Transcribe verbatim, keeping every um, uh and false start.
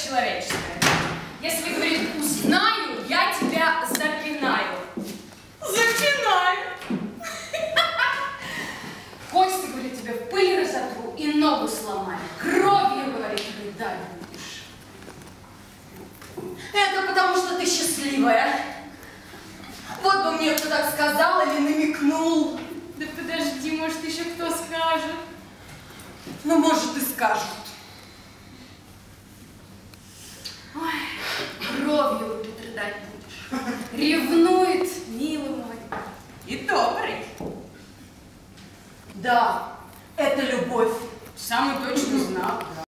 человеческое. Если, говорит, узнаю, я тебя запинаю. Запинаю. Кости, говорит, тебе в пыль разотру и ногу сломаю. Кровью, говорит, рыдать будешь. Это потому, что ты счастливая. Вот бы мне кто так сказал или намекнул. Да подожди, может, еще кто скажет. Ну, может, и скажут. Ой, кровью, говорит, рыдать будешь. Ревну